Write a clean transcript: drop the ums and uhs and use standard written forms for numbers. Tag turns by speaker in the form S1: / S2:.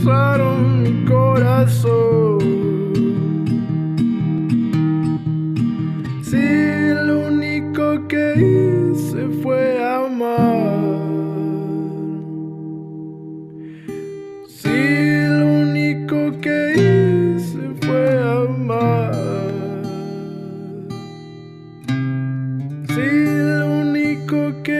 S1: destrozaron mi corazón. Si lo único que hice fue amar, si lo único que hice fue amar, si lo único que